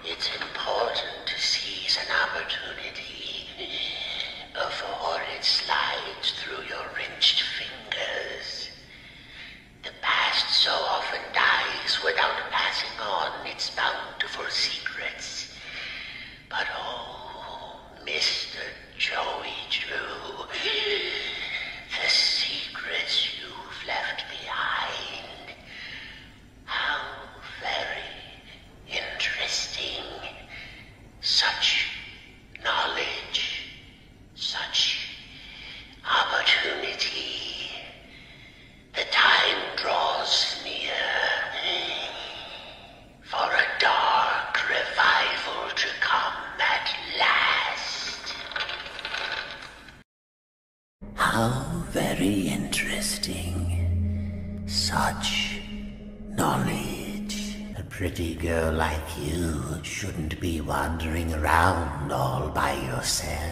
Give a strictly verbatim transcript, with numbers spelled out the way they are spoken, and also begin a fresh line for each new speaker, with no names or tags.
It's important to seize an opportunity before it slides through your wrenched fingers. The past so often dies without passing on its bountiful secrets. But oh, Mister Joey Drew, the secrets you've left behind, how very interesting. Such knowledge, such opportunity. The time draws near for a dark revival to come at last. How very interesting. Such knowledge. A pretty girl like you shouldn't be wandering around all by yourself.